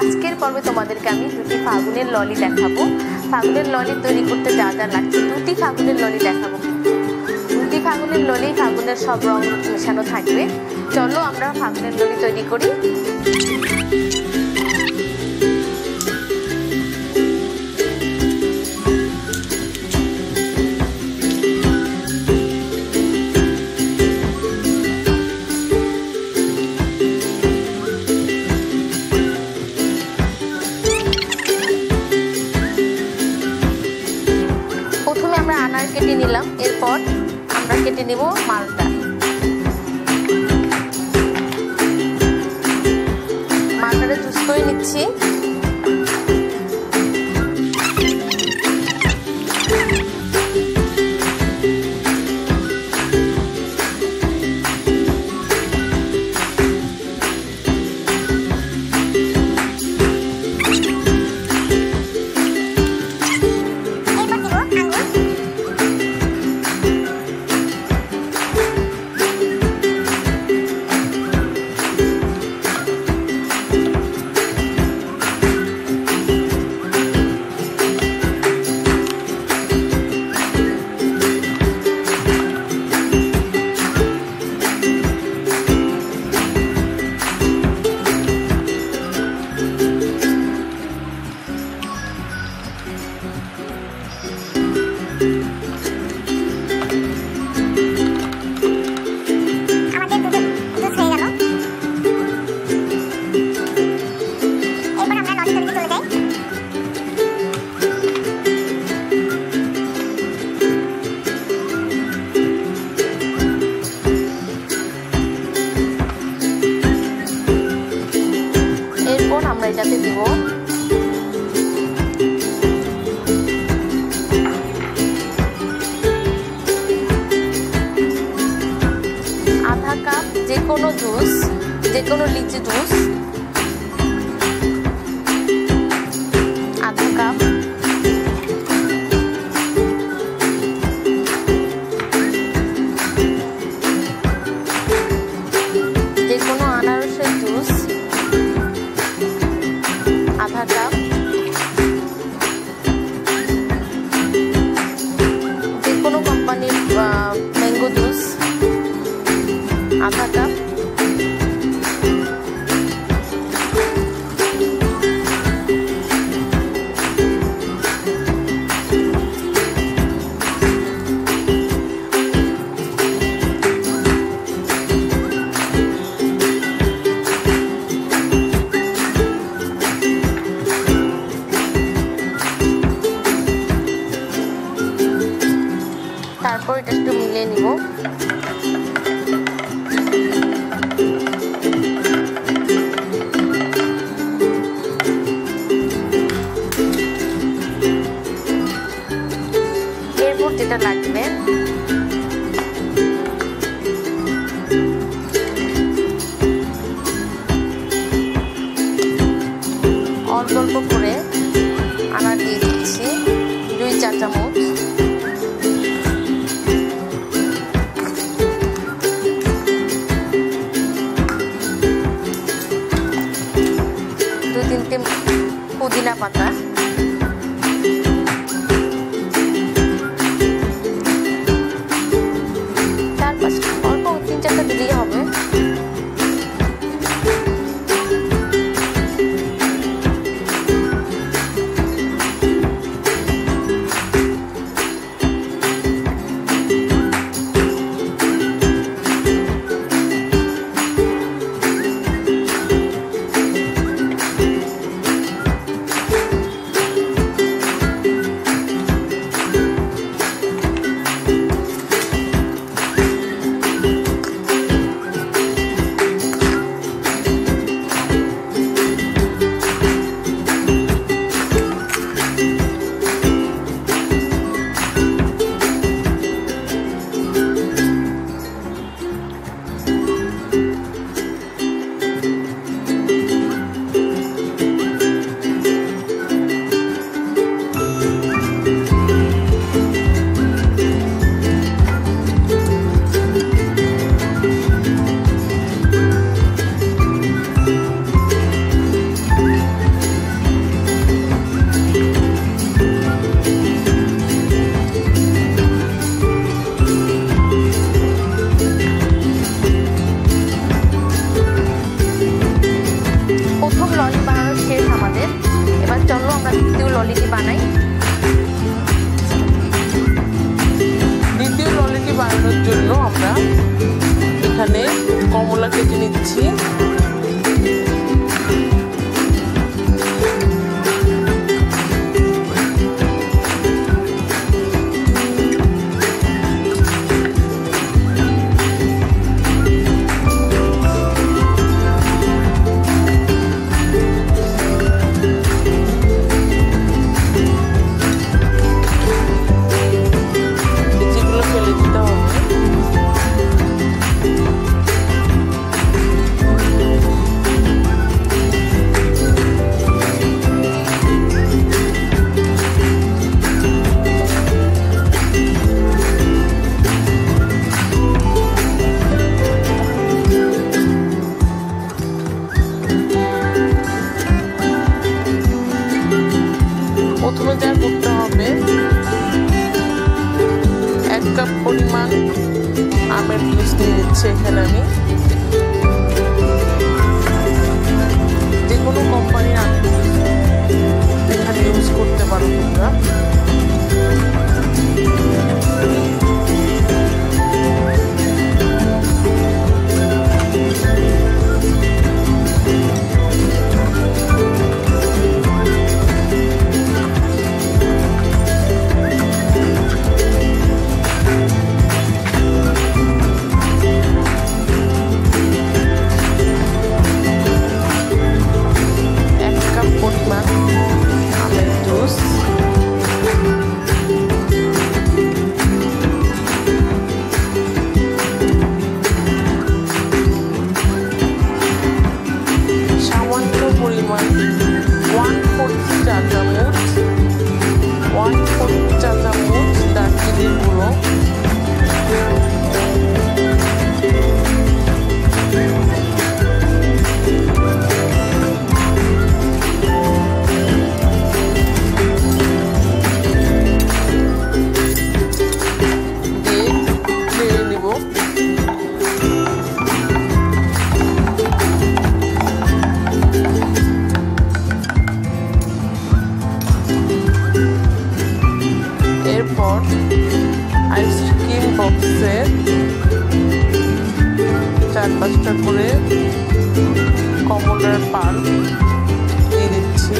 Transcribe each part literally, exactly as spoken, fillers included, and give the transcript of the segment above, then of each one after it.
আজকের পর্বে তোমাদেরকে আমি দুটি ফাগুনের ললি দেখাবো। ফাগুনের ললি তৈরি করতে যা যা লাগছে, দুটি ফাগুনের ললি দেখাবো। দুটি ফাগুনের ললি, ফাগুনের সব রং মেশানো থাকবে। চলো আমরা ফাগুনের ললি তৈরি করি। আনার কেটে নিলাম, এরপর আমরা কেটে নেব মালটা। মালটারে জুস করে নিচ্ছি। আমরা এটাতে দিব আধা কাপ যে কোনো জুস, যে কোনো লিচি জুস, আধা কাপ যে কোনো আনারসের জুস, আধা কাপ যে কোনো কোম্পানির ম্যাঙ্গো জুস, আধা কাপ তারপর এটা একটু মিলিয়ে নিব। এরপর যেটা লাগবে অল্প অল্প করে আনার দিয়ে দিচ্ছি, দুই চা চামচ। দুই তিনটে পুদিনা পাতা, চার পাঁচ অল্প তিন চারটা দিলেই হবে। দ্বিতীয় ললিটি বানাই। দ্বিতীয় ললিটি বানানোর জন্য আমরা এখানে কমলা কেটে নিচ্ছি। প্রথমে যা করতে হবে, এক কাপ পরিমাণ আমের জুস দিয়ে দিচ্ছি এখানে আমি। যে কোনো কোম্পানির আমের জুস এখানে ইউজ করতে পারো তোমরা। এরপর আইসক্রিম বক্সের চার পাঁচটা করে কমলার পাল্প দিয়ে দিচ্ছি।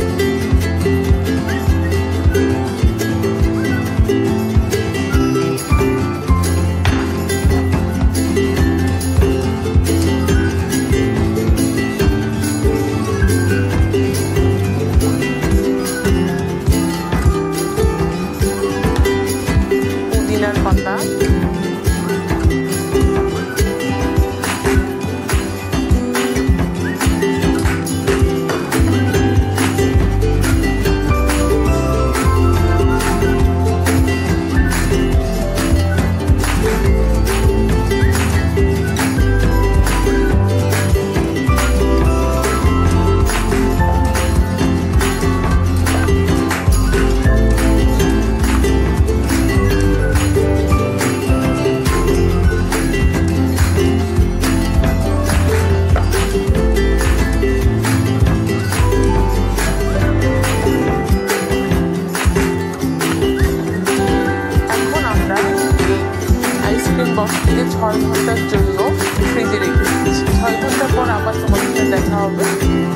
পুদিনার পাতা, বক্সটিকে ছয় ঘন্টার জন্য ফ্রিজে রেখে দিচ্ছি। ছয় ঘন্টা পর আবার তোমার সাথে দেখা হবে।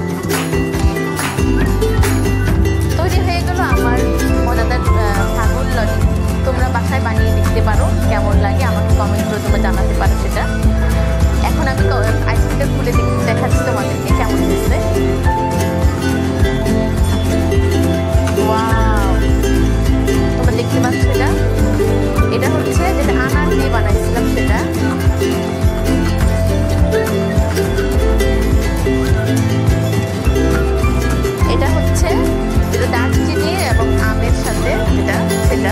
তৈরি হয়ে গেল আমার মজাদার ফাগুন ললি। তোমরা বাসায় বানিয়ে দেখতে পারো, কেমন লাগে আমাকে কমেন্ট করে তোমরা জানাতে পারো সেটা। এখন আমি আইসক্রিমটা খুলে দেখাচ্ছি তোমাদেরকে কেমন হয়েছে। ওয়াও, তোমরা দেখতে পাচ্ছ এটা? এটা হচ্ছে যেটা আনার দিয়ে বানাইছিলাম সেটা। এটা হচ্ছে যেটা দারচিনি এবং আমের সাথে যেটা সেটা।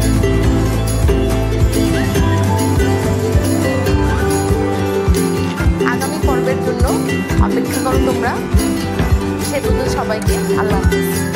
আগামী পর্বের জন্য অপেক্ষা করো তোমরা। সে পর্যন্ত সবাইকে আল্লাহ হাফেজ।